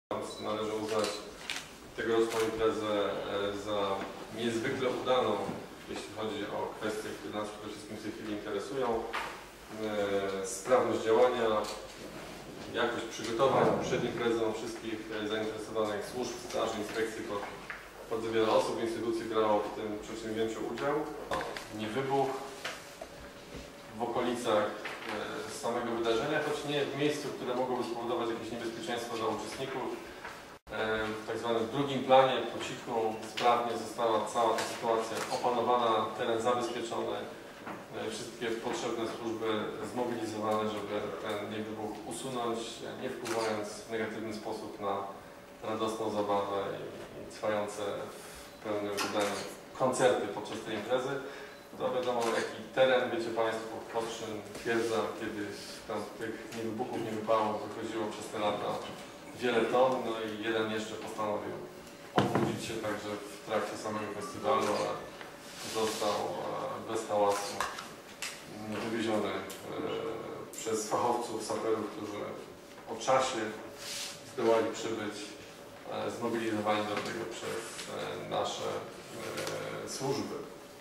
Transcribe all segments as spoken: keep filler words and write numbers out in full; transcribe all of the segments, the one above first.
Należy uznać tegoroczną imprezę za niezwykle udaną, jeśli chodzi o kwestie, które nas przede wszystkim w tej chwili interesują. Sprawność działania, jakość przygotowań przed imprezą wszystkich zainteresowanych służb, straży, inspekcji, bo bardzo wiele osób, instytucji brało w tym przedsięwzięciu udział. Niewybuch w okolicach samego wydarzenia, choć nie w miejscu, które mogłoby spowodować jakieś niebezpieczeństwo dla uczestników. W tak zwanym drugim planie po cichu sprawnie została cała ta sytuacja opanowana, teren zabezpieczony, wszystkie potrzebne służby zmobilizowane, żeby ten niewybuch usunąć, nie wpływając w negatywny sposób na radosną zabawę i trwające w pełnym wydaniu koncerty podczas tej imprezy. To wiadomo, jaki teren, wiecie Państwo, Kostrzyn, twierdza, kiedyś tam tych niewybuchów, niewypałów wychodziło przez te lata wiele ton, no i jeden jeszcze postanowił obudzić się także w trakcie samego festiwalu, ale został bez hałasu wywieziony przez fachowców, saperów, którzy o czasie zdołali przybyć, zmobilizowani do tego przez nasze służby.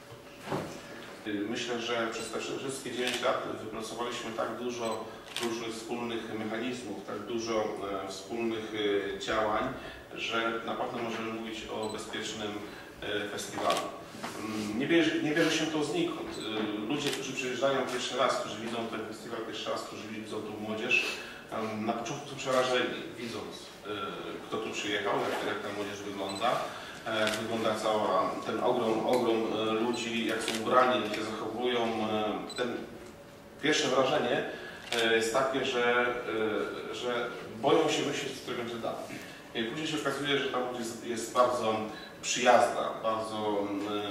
Myślę, że przez te wszystkie dziewięć lat wypracowaliśmy tak dużo różnych wspólnych mechanizmów, tak dużo e, wspólnych e, działań, że na pewno możemy mówić o bezpiecznym e, festiwalu. Nie bierze, nie bierze się to znikąd. E, ludzie, którzy przyjeżdżają pierwszy raz, którzy widzą ten festiwal pierwszy raz, którzy widzą tą młodzież, e, na początku są przerażeni, widząc e, kto tu przyjechał, jak, jak ta młodzież wygląda. Jak wygląda cała ten ogrom, ogrom ludzi, jak są ubrani, jak się zachowują. Ten pierwsze wrażenie jest takie, że, że boją się myśleć, co będzie dalej. I później się okazuje, że ta młodzież jest, jest bardzo przyjazna, bardzo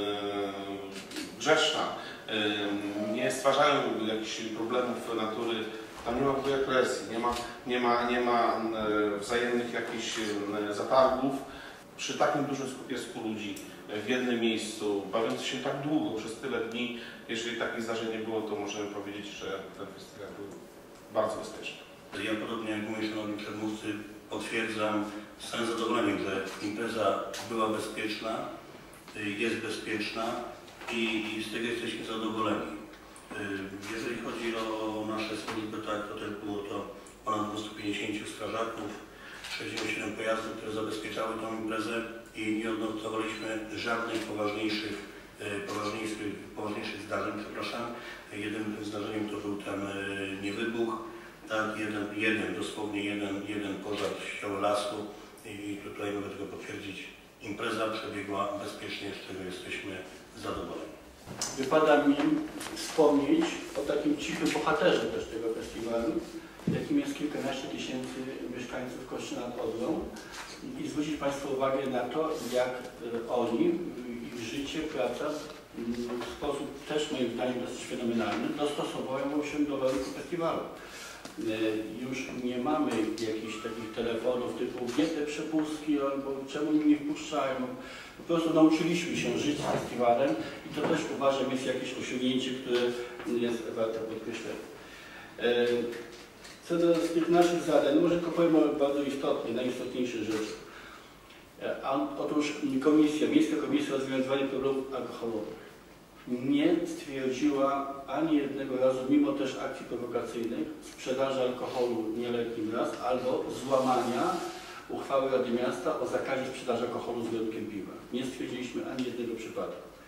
grzeczna. Nie stwarzają jakichś problemów natury. Tam nie ma agresji, nie ma, nie ma, nie ma wzajemnych jakichś zatargów. Przy takim dużym skupisku ludzi w jednym miejscu, bawiąc się tak długo, przez tyle dni, jeżeli takich zdarzeń nie było, to możemy powiedzieć, że ten festiwal był bardzo bezpieczny. Ja podobnie jak moi szanowni przedmówcy potwierdzam z całym zadowoleniem, że impreza była bezpieczna, jest bezpieczna i, i z tego jesteśmy zadowoleni. Jeżeli chodzi o nasze służby, tak, to też było to ponad dwieście pięćdziesięciu strażaków, sześćdziesiąt siedem pojazdów, które zabezpieczały tę imprezę i nie odnotowaliśmy żadnych poważniejszych, poważniejszych, poważniejszych zdarzeń, przepraszam. Jednym zdarzeniem to był ten niewybuch, tak, jeden, jeden dosłownie jeden, jeden pożar ściał lasu i tutaj mogę tego potwierdzić. Impreza przebiegła bezpiecznie, z czego jesteśmy zadowoleni. Wypada mi wspomnieć o takim cichym bohaterze też tego festiwalu, jakim jest kilkanaście tysięcy mieszkańców Kostrzyna nad Odrą i zwrócić Państwu uwagę na to, jak oni, ich życie, praca w sposób też moim zdaniem dosyć fenomenalny dostosowują się do warunków festiwalu. Już nie mamy jakichś takich telefonów typu gdzie te przepustki albo czemu mnie nie wpuszczają. Po prostu nauczyliśmy się żyć z festiwalem i to też uważam jest jakieś osiągnięcie, które jest warte podkreślenia. Co do tych naszych zadań, może tylko powiem o bardzo istotnej, najistotniejszej rzeczy. Otóż komisja, Miejska Komisja Rozwiązywania Problemów Alkoholowych nie stwierdziła ani jednego razu, mimo też akcji prowokacyjnych, sprzedaży alkoholu nieletnim raz albo złamania uchwały Rady Miasta o zakazie sprzedaży alkoholu z wyjątkiem piwa. Nie stwierdziliśmy ani jednego przypadku.